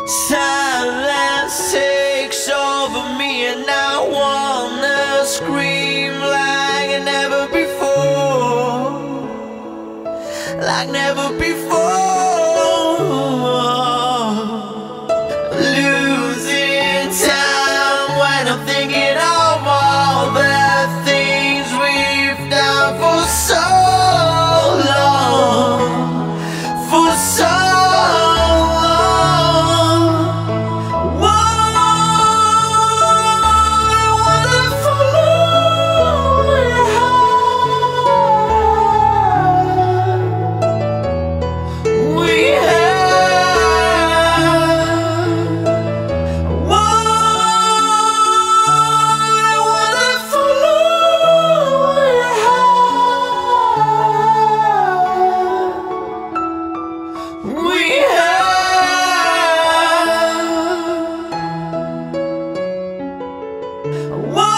Silence takes over me and I wanna scream like never before, like never before. Losing time when I'm thinking of all the things we've done for so long, for so long. Whoa!